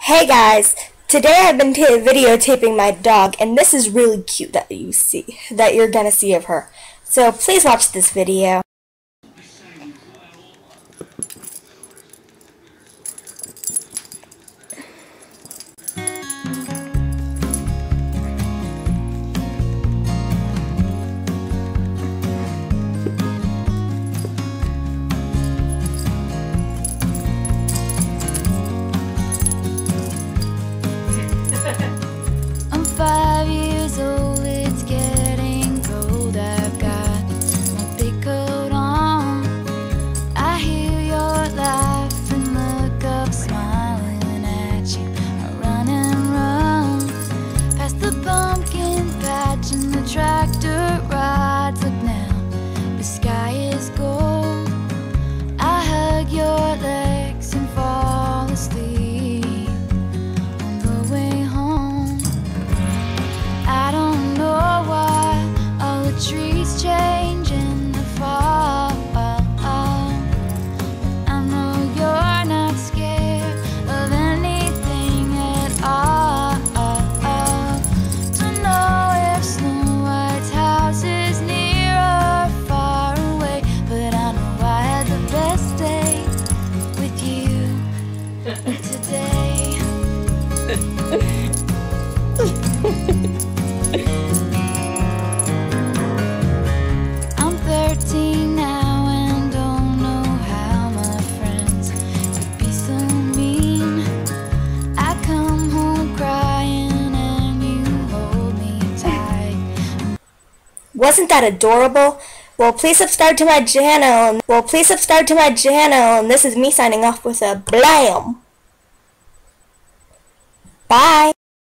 Hey guys, today I've been videotaping my dog, and this is really cute that you're gonna see of her. So please watch this video. I'm 5 years old, it's getting cold. I've got my big coat on. I hear your laugh and look up, smiling at you. I run and run past the pumpkin patch and the tractor rides. Look now, the sky is gold. I hug your legs and fall asleep on the way home. I don't know why all the trees change in the fall. I know you're not scared of anything at all. Don't know if Snow White's house is near or far away, but I know I had the best day with you today. I'm 13 now and don't know how my friends could be so mean. I come home crying and you hold me tight. Wasn't that adorable? Well, please subscribe to my channel. And this is me signing off with a blam. Bye.